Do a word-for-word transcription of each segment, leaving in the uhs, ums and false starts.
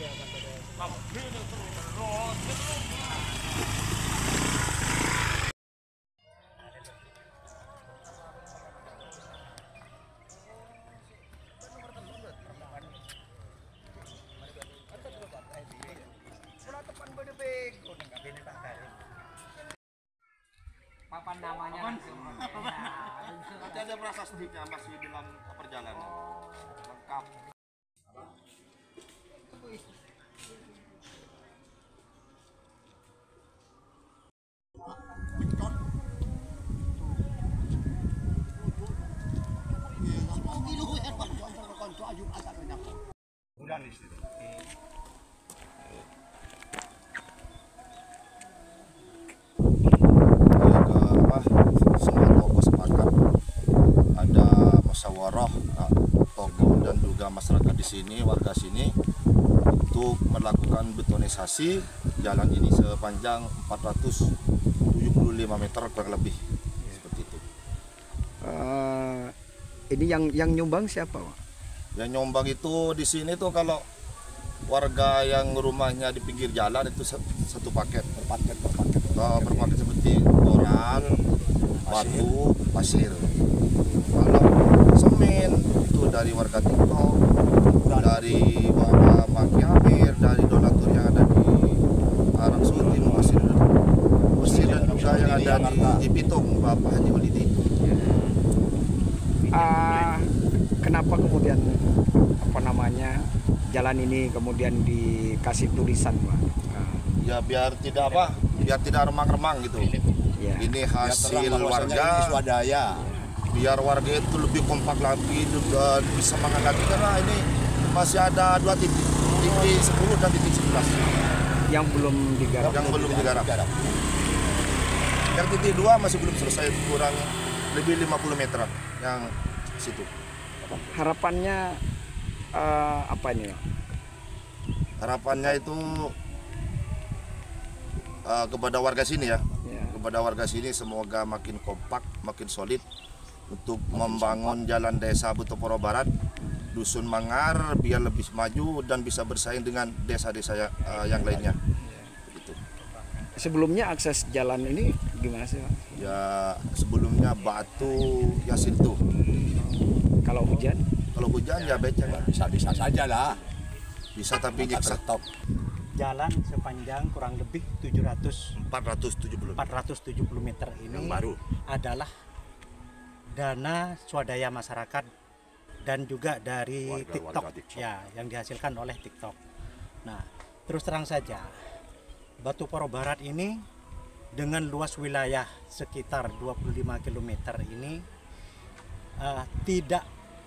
Papan namanya langsung. Nanti ada prasastika masih dalam perjalanan. Lengkap. Udah di situ. Musyawarah tokoh dan juga masyarakat di sini, warga sini untuk melakukan betonisasi jalan ini sepanjang empat ratus tujuh puluh lima meter kurang lebih seperti itu. Uh, ini yang yang nyumbang siapa, Pak? Yang nyumbang itu di sini tuh kalau warga yang rumahnya di pinggir jalan itu satu paket, per paket, per paket, uh, per paket seperti koran, batu, pasir. Kalau semen itu dari warga TikTok, dari Bapak Maki Amir, dari donatur yang ada di Arab Saudi, Mesir, Mesir dan juga yang ada di, di Pitung, Bapak Haji Walidi. Uh, kenapa kemudian apa namanya jalan ini kemudian dikasih tulisan, Pak? Uh. Ya biar tidak apa, biar tidak remang-remang gitu. Ya. Ini hasil warga. Ini swadaya. Biar warga itu lebih kompak lagi, uh, lebih semangat lagi karena ini masih ada dua titik, titik sepuluh dan titik sebelas yang belum digarap. Yang belum digarap. Yang titik dua masih belum selesai, kurang lebih lima puluh meter yang situ. Harapannya uh, apa ini, Pak? Harapannya itu uh, kepada warga sini ya. ya, kepada warga sini semoga makin kompak, makin solid untuk membangun jalan desa Butoporo Barat, Dusun Mangar biar lebih maju dan bisa bersaing dengan desa-desa uh, yang lainnya. Begitu. Sebelumnya akses jalan ini gimana sih, Pak? Ya sebelumnya batu ya situ. Kalau hujan? Kalau hujan ya becek lah. Bisa-bisa saja lah. Bisa tapi nyiksa. Jalan sepanjang kurang lebih tujuh ratus empat ratus tujuh puluh meter ini yang baru adalah dana swadaya masyarakat dan juga dari warga, TikTok, warga TikTok ya yang dihasilkan oleh TikTok. Nah, terus terang saja Butoporo Barat ini dengan luas wilayah sekitar dua puluh lima kilometer ini uh, tidak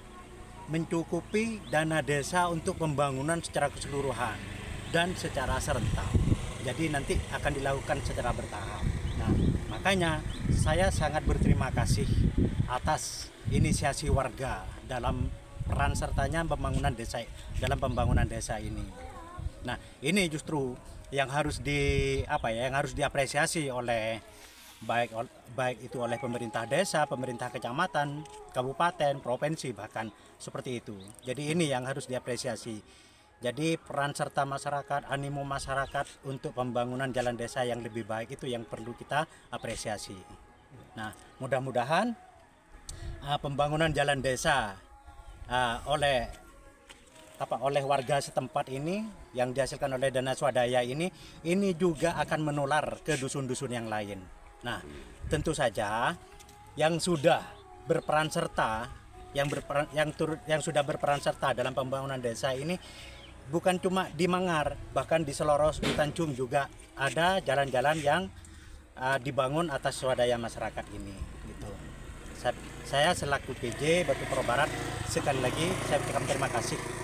mencukupi dana desa untuk pembangunan secara keseluruhan dan secara serentak. Jadi nanti akan dilakukan secara bertahap. Nah, makanya saya sangat berterima kasih atas inisiasi warga dalam peran sertanya pembangunan desa dalam pembangunan desa ini. Nah, ini justru yang harus di apa ya, yang harus diapresiasi oleh baik baik itu oleh pemerintah desa, pemerintah kecamatan, kabupaten, provinsi bahkan seperti itu. Jadi ini yang harus diapresiasi. Jadi peran serta masyarakat, animo masyarakat untuk pembangunan jalan desa yang lebih baik itu yang perlu kita apresiasi. Nah, mudah-mudahan uh, pembangunan jalan desa uh, oleh apa oleh warga setempat ini yang dihasilkan oleh dana swadaya ini ini juga akan menular ke dusun-dusun yang lain. Nah, tentu saja yang sudah berperan serta yang berperan yang turut yang sudah berperan serta dalam pembangunan desa ini bukan cuma di Mangar, bahkan di Seloros, di Tanjung juga ada jalan-jalan yang uh, dibangun atas swadaya masyarakat ini. Gitu. Saya, saya selaku P J Butoporo Barat sekali lagi saya ucapkan terima kasih